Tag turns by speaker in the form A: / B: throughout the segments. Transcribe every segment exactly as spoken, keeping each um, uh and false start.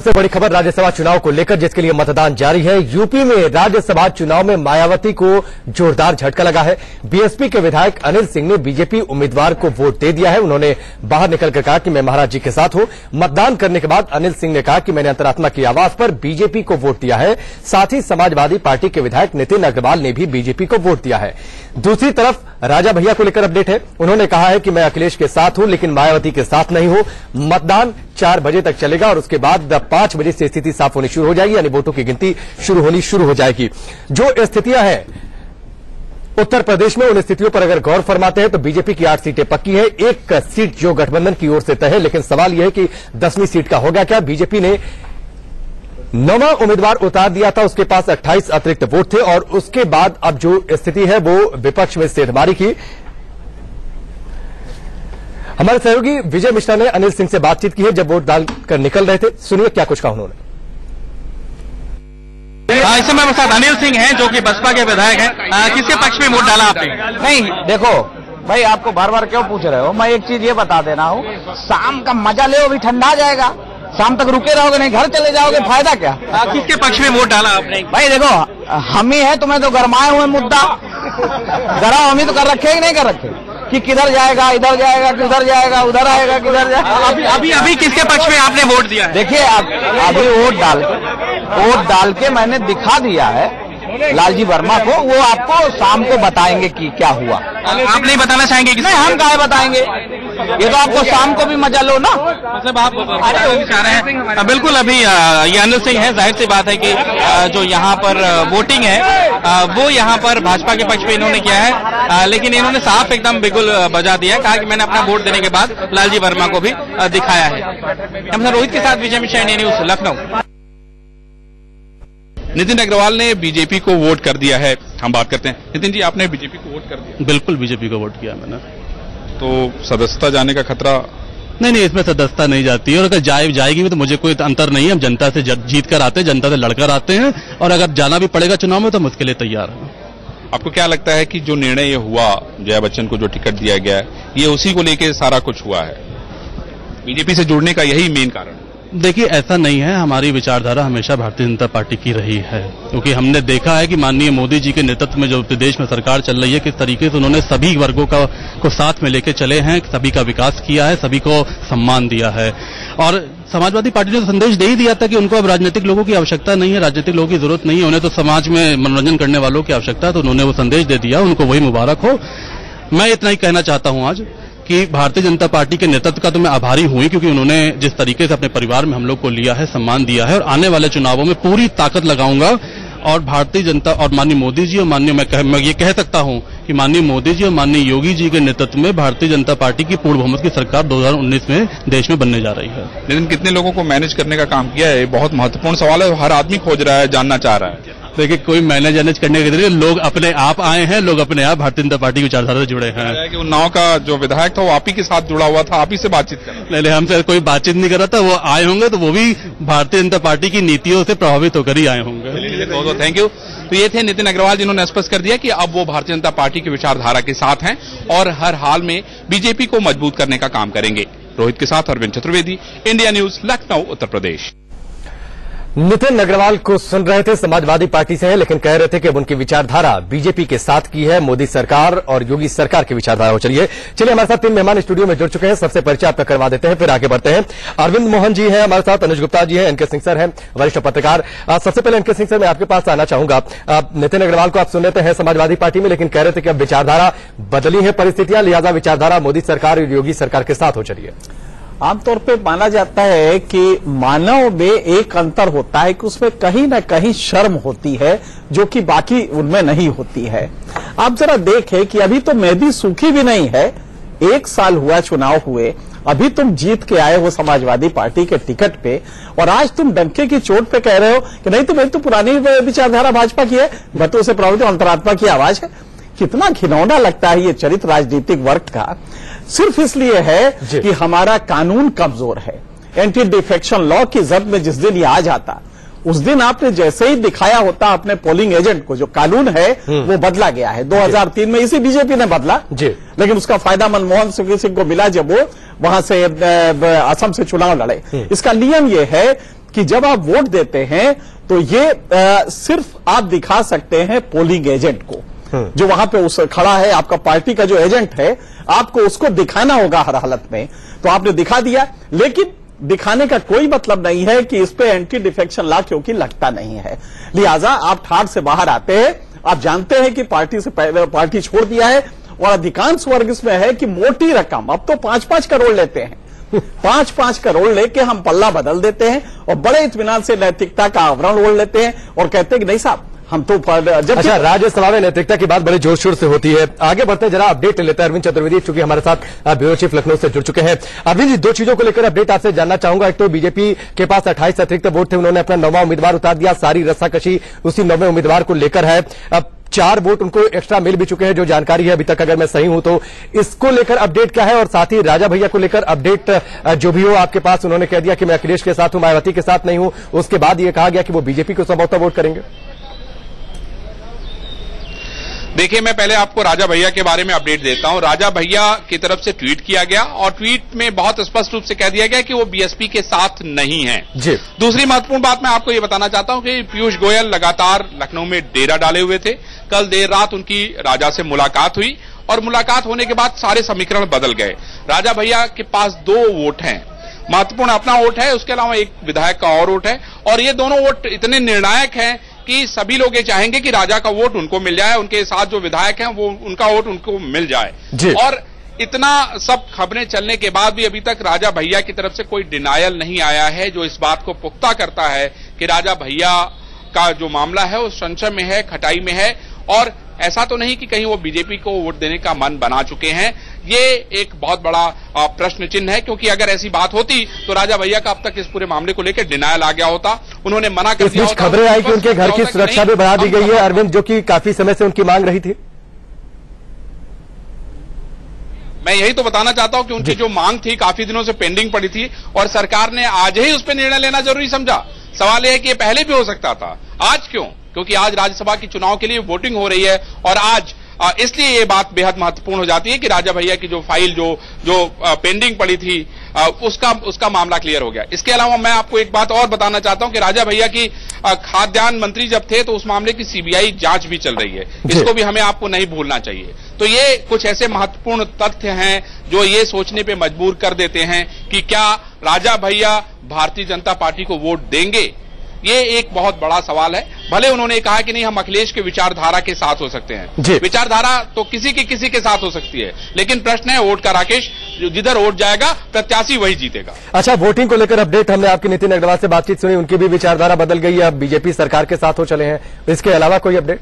A: सबसे बड़ी खबर राज्यसभा चुनाव को लेकर, जिसके लिए मतदान जारी है। यूपी में राज्यसभा चुनाव में मायावती को जोरदार झटका लगा है। बीएसपी के विधायक अनिल सिंह ने बीजेपी उम्मीदवार को वोट दे दिया है। उन्होंने बाहर निकलकर कहा कि मैं महाराज जी के साथ हूं। मतदान करने के बाद अनिल सिंह ने कहा कि मैंने अंतरात्मा की आवाज पर बीजेपी को वोट दिया है। साथ ही समाजवादी पार्टी के विधायक नितिन अग्रवाल ने भी बीजेपी को वोट दिया है। दूसरी तरफ राजा भैया को लेकर अपडेट है। उन्होंने कहा है कि मैं अखिलेश के साथ हूं, लेकिन मायावती के साथ नहीं हूं। मतदान चार बजे तक चलेगा और उसके बाद पांच बजे से स्थिति साफ होनी शुरू हो जाएगी, यानी वोटों की गिनती शुरू होनी शुरू हो जाएगी। जो स्थितियां हैं उत्तर प्रदेश में, उन स्थितियों पर अगर गौर फरमाते हैं तो बीजेपी की आठ सीटें पक्की है। एक सीट जो गठबंधन की ओर से तय है, लेकिन सवाल यह है कि दसवीं सीट का होगा क्या। बीजेपी ने नौवां उम्मीदवार उतार दिया था, उसके पास अट्ठाईस अतिरिक्त वोट थे और उसके बाद अब जो स्थिति है वो विपक्ष में सेठमारी की। हमारे सहयोगी विजय मिश्रा ने अनिल सिंह से बातचीत की है जब वोट डालकर निकल रहे थे। सुनिए क्या कुछ कहा उन्होंने।
B: इस समय मेरे साथ अनिल सिंह हैं जो कि बसपा के विधायक हैं। किसके पक्ष में वोट डाला आपने?
C: नहीं देखो भाई, आपको बार बार क्यों पूछ रहे हो। मैं एक चीज ये बता दे रहा हूँ, शाम का मजा ले, अभी ठंडा जाएगा, शाम तक रुके रहोगे नहीं, घर चले जाओगे, फायदा क्या।
B: आ, किसके पक्ष में वोट डाला आपने?
C: भाई देखो, हम ही है, तुम्हें तो गरमाए हुए मुद्दा गरम हम ही तो कर रखे ही नहीं कर रखे कि किधर जाएगा, इधर जाएगा, किधर जाएगा, उधर आएगा, किधर जाएगा।
B: अभी अभी अभी किसके पक्ष में आपने वोट दिया है?
C: देखिए अभी वोट डाल वोट डाल के मैंने दिखा दिया है लालजी वर्मा को। वो आपको शाम को बताएंगे कि क्या हुआ।
B: आप नहीं बताना चाहेंगे?
C: नहीं, हम काहे बताएंगे, ये तो आपको शाम को भी मजा लो ना।
B: मतलब आप चाह रहे हैं। बिल्कुल, अभी ये अनिल सिंह है। जाहिर सी बात है कि जो यहाँ पर वोटिंग है वो यहाँ पर भाजपा के पक्ष में इन्होंने किया है, लेकिन इन्होंने साफ एकदम बिल्कुल बजा दिया, कहा कि मैंने अपना वोट देने के बाद लालजी वर्मा को भी दिखाया है। हम रोहित के साथ विजय मिश्रा, इंडिया न्यूज, लखनऊ।
D: नितिन अग्रवाल ने बीजेपी को वोट कर दिया है, हम बात करते हैं। नितिन जी, आपने बीजेपी को वोट कर दिया?
E: बिल्कुल, बीजेपी को वोट किया मैंने।
D: तो सदस्यता जाने का खतरा?
E: नहीं नहीं, इसमें सदस्यता नहीं जाती है, और अगर जाए जाएगी भी तो मुझे कोई अंतर नहीं है। हम जनता से जीत कर आते हैं, जनता से लड़कर आते हैं, और अगर जाना भी पड़ेगा चुनाव में तो हम उसके लिए तैयार हैं।
D: आपको क्या लगता है कि जो निर्णय ये हुआ, जया बच्चन को जो टिकट दिया गया है, ये उसी को लेकर सारा कुछ हुआ है? बीजेपी से जुड़ने का यही मेन कारण?
E: देखिए, ऐसा नहीं है। हमारी विचारधारा हमेशा भारतीय जनता पार्टी की रही है, क्योंकि हमने देखा है कि माननीय मोदी जी के नेतृत्व में जो प्रदेश में सरकार चल रही है, किस तरीके से उन्होंने सभी वर्गों का को साथ में लेकर चले हैं, सभी का विकास किया है, सभी को सम्मान दिया है। और समाजवादी पार्टी ने तो संदेश दे ही दिया था कि उनको अब राजनीतिक लोगों की आवश्यकता नहीं है, राजनीतिक लोगों की जरूरत नहीं है, उन्हें तो समाज में मनोरंजन करने वालों की आवश्यकता है। तो उन्होंने वो संदेश दे दिया, उनको वही मुबारक हो। मैं इतना ही कहना चाहता हूं आज कि भारतीय जनता पार्टी के नेतृत्व का तो मैं आभारी हुई, क्योंकि उन्होंने जिस तरीके से अपने परिवार में हम लोग को लिया है, सम्मान दिया है, और आने वाले चुनावों में पूरी ताकत लगाऊंगा। और भारतीय जनता और माननीय मोदी जी और माननीय मैं, कह, मैं ये कह सकता हूं कि माननीय मोदी जी और माननीय योगी जी के नेतृत्व में भारतीय जनता पार्टी की पूर्ण बहुमत की सरकार दो हज़ार उन्नीस में देश में बनने जा रही है।
D: लेकिन कितने लोगों को मैनेज करने का काम किया है, बहुत महत्वपूर्ण सवाल है, हर आदमी खोज रहा है, जानना चाह रहा है।
E: देखिए, कोई मैनेज मैनेज करने के जरिए लोग अपने आप आए हैं, लोग अपने आप भारतीय जनता पार्टी की विचारधारा से जुड़े हैं।
D: कि उन्नाव का जो विधायक था वो आप ही के साथ जुड़ा हुआ था, आप ही से बातचीत कर रहा?
E: नहीं, हमसे कोई बातचीत नहीं कर रहा था। वो आए होंगे तो वो भी भारतीय जनता पार्टी की नीतियों से प्रभावित होकर ही आए होंगे।
D: बहुत बहुत थैंक यू। तो ये थे नितिन अग्रवाल, जिन्होंने स्पष्ट कर दिया कि अब वो भारतीय जनता पार्टी की विचारधारा के साथ हैं और हर हाल में बीजेपी को मजबूत करने का काम करेंगे। रोहित के साथ अरविंद चतुर्वेदी, इंडिया न्यूज, लखनऊ, उत्तर प्रदेश।
A: नितिन अग्रवाल को सुन रहे थे, समाजवादी पार्टी से हैं, लेकिन कह रहे थे कि अब उनकी विचारधारा बीजेपी के साथ की है, मोदी सरकार और योगी सरकार की विचारधारा हो चलिए। चलिए, हमारे साथ तीन मेहमान स्टूडियो में जुड़ चुके हैं, सबसे परिचय आपका करवा देते हैं, फिर आगे बढ़ते हैं। अरविंद मोहन जी हैं हमारे साथ, अनुज गुप्ता जी हैं, एनके सिंह सर हैं, वरिष्ठ पत्रकार। सबसे पहले एनके सिंह सर, मैं आपके पास आना चाहूंगा। नितिन अग्रवाल को आप सुन लेते हैं समाजवादी पार्टी में, लेकिन कह रहे थे कि अब विचारधारा बदली है, परिस्थितियां, लिहाजा विचारधारा मोदी सरकार और योगी सरकार के साथ हो चलिए।
C: आमतौर पे माना जाता है कि मानव में एक अंतर होता है कि उसमें कहीं ना कहीं शर्म होती है, जो कि बाकी उनमें नहीं होती है। आप जरा देखें कि अभी तो मेहंदी सूखी भी नहीं है, एक साल हुआ चुनाव हुए, अभी तुम जीत के आए हो समाजवादी पार्टी के टिकट पे, और आज तुम डंके की चोट पे कह रहे हो कि नहीं तो मेरी तो पुरानी विचारधारा भाजपा की है, मैं तो उसे प्रभावित अंतरात्मा की आवाज है। कितना घिनौना लगता है ये चरित्र राजनीतिक वर्ग का, सिर्फ इसलिए है कि हमारा कानून कमजोर है। एंटी डिफेक्शन लॉ की जद में जिस दिन ये आ जाता, उस दिन आपने जैसे ही दिखाया होता अपने पोलिंग एजेंट को, जो कानून है वो बदला गया है दो हज़ार तीन में, इसी बीजेपी ने बदला जी, लेकिन उसका फायदा मनमोहन सिंह को मिला जब वो वहां से असम से चुनाव लड़े। इसका नियम ये है कि जब आप वोट देते हैं तो ये आ, सिर्फ आप दिखा सकते हैं पोलिंग एजेंट को, जो वहां पे उस खड़ा है, आपका पार्टी का जो एजेंट है, आपको उसको दिखाना होगा हर हालत में। तो आपने दिखा दिया, लेकिन दिखाने का कोई मतलब नहीं है कि इस पे एंटी डिफेक्शन लॉ क्योंकि लगता नहीं है। लिहाजा आप ठाठ से बाहर आते हैं, आप जानते हैं कि पार्टी से पार्टी छोड़ दिया है, और अधिकांश वर्ग इसमें है कि मोटी रकम, अब तो पांच पांच करोड़ लेते हैं, पांच पांच करोड़ लेके हम पल्ला बदल देते हैं और बड़े इत्मीनान से नैतिकता का आवरण ओढ़ लेते हैं और कहते हैं कि नहीं साहब हम तो जब
A: अच्छा, राज्यसभा में नैतिकता की बात बड़े जोर शोर से होती है। आगे बढ़ते हैं, जरा अपडेट लेते हैं अरविंद चतुर्वेदी, चूंकि हमारे साथ ब्यूरो चीफ लखनऊ से जुड़ चुके हैं। अरविंद जी, दो चीजों को लेकर अपडेट आपसे जानना चाहूंगा। एक तो बीजेपी के पास अट्ठाईस अतिरिक्त वोट थे, उन्होंने अपना नौवां उम्मीदवार उतार दिया, सारी रस्साकशी उसी नौवें उम्मीदवार को लेकर है। अब चार वोट उनको एक्स्ट्रा मिल भी चुके हैं, जो जानकारी है अभी तक, अगर मैं सही हूं तो। इसको लेकर अपडेट क्या है, और साथ ही राजा भैया को लेकर अपडेट जो भी हो आपके पास। उन्होंने कह दिया कि मैं अखिलेश के साथ हूं, मायावती के साथ नहीं हूं। उसके बाद यह कहा गया कि वो बीजेपी को संभवतः वोट करेंगे।
D: देखिए, मैं पहले आपको राजा भैया के बारे में अपडेट देता हूं। राजा भैया की तरफ से ट्वीट किया गया और ट्वीट में बहुत स्पष्ट रूप से कह दिया गया कि वो बीएसपी के साथ नहीं है।
A: जी।
D: दूसरी महत्वपूर्ण बात मैं आपको ये बताना चाहता हूं कि पीयूष गोयल लगातार लखनऊ में डेरा डाले हुए थे। कल देर रात उनकी राजा से मुलाकात हुई और मुलाकात होने के बाद सारे समीकरण बदल गए। राजा भैया के पास दो वोट हैं, महत्वपूर्ण अपना वोट है, उसके अलावा एक विधायक का और वोट है, और ये दोनों वोट इतने निर्णायक हैं कि सभी लोग ये चाहेंगे कि राजा का वोट उनको मिल जाए, उनके साथ जो विधायक हैं वो उनका वोट उनको मिल जाए। और इतना सब खबरें चलने के बाद भी अभी तक राजा भैया की तरफ से कोई डिनायल नहीं आया है, जो इस बात को पुख्ता करता है कि राजा भैया का जो मामला है वो संशय में है, खटाई में है। और ऐसा तो नहीं कि कहीं वो बीजेपी को वोट देने का मन बना चुके हैं। ये एक बहुत बड़ा प्रश्न चिन्ह है, क्योंकि अगर ऐसी बात होती तो राजा भैया का अब तक इस पूरे मामले को लेकर डिनायल आ गया होता, उन्होंने मना कर दिया होता।
A: खबरें आई कि उनके घर की सुरक्षा भी बढ़ा दी गई है अरविंद, जो कि काफी समय से उनकी मांग रही थी।
D: मैं यही तो बताना चाहता हूं कि उनकी जो मांग थी काफी दिनों से पेंडिंग पड़ी थी और सरकार ने आज ही उस पर निर्णय लेना जरूरी समझा। सवाल यह है कि ये पहले भी हो सकता था, आज क्यों? क्योंकि आज राज्यसभा के चुनाव के लिए वोटिंग हो रही है और आज इसलिए ये बात बेहद महत्वपूर्ण हो जाती है कि राजा भैया की जो फाइल जो जो पेंडिंग पड़ी थी उसका उसका मामला क्लियर हो गया। इसके अलावा मैं आपको एक बात और बताना चाहता हूं कि राजा भैया की खाद्यान्न मंत्री जब थे तो उस मामले की सीबीआई जांच भी चल रही है, इसको भी हमें आपको नहीं भूलना चाहिए। तो ये कुछ ऐसे महत्वपूर्ण तथ्य हैं जो ये सोचने पे मजबूर कर देते हैं कि क्या राजा भैया भारतीय जनता पार्टी को वोट देंगे। ये एक बहुत बड़ा सवाल है। भले उन्होंने कहा कि नहीं हम अखिलेश के विचारधारा के साथ हो सकते हैं, विचारधारा तो किसी की किसी के साथ हो सकती है, लेकिन प्रश्न है वोट का। राकेश, जिधर वोट जाएगा प्रत्याशी वही जीतेगा।
A: अच्छा, वोटिंग को लेकर अपडेट, हमने आपकी नितिन अग्रवाल से बातचीत सुनी, उनकी भी विचारधारा बदल गई है, अब बीजेपी सरकार के साथ हो चले हैं। इसके अलावा कोई अपडेट?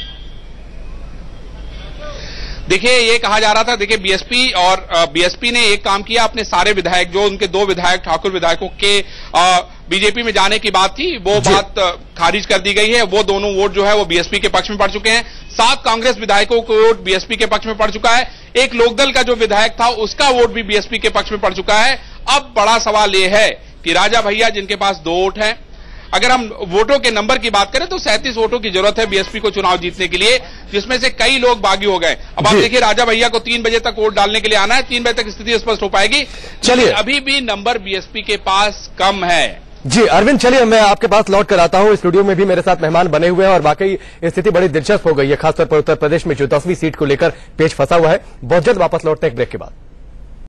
D: देखिए, ये कहा जा रहा था, देखिए बीएसपी और बीएसपी ने एक काम किया, अपने सारे विधायक जो उनके दो विधायक ठाकुर विधायकों के बीजेपी में जाने की बात थी वो बात खारिज कर दी गई है। वो दोनों वोट जो है वो बीएसपी के पक्ष में पड़ चुके हैं। सात कांग्रेस विधायकों का वोट बीएसपी के पक्ष में पड़ चुका है। एक लोकदल का जो विधायक था उसका वोट भी बीएसपी के पक्ष में पड़ चुका है। अब बड़ा सवाल यह है कि राजा भैया जिनके पास दो वोट हैं, अगर हम वोटों के नंबर की बात करें तो सैंतीस वोटों की जरूरत है बीएसपी को चुनाव जीतने के लिए, जिसमें से कई लोग बागी हो गए। अब आप देखिए, राजा भैया को तीन बजे तक वोट डालने के लिए आना है, तीन बजे तक स्थिति स्पष्ट हो पाएगी। चलिए, अभी भी नंबर बीएसपी के पास कम है।
A: जी अरविंद, चलिए मैं आपके पास लौट कर आता हूं। स्टूडियो में भी मेरे साथ मेहमान बने हुए हैं और वाकई स्थिति बड़ी दिलचस्प हो गई है, खासतौर पर उत्तर प्रदेश में जो दसवीं सीट को लेकर पेच फंसा हुआ है। बहुत जल्द वापस लौटते हैं एक ब्रेक के बाद।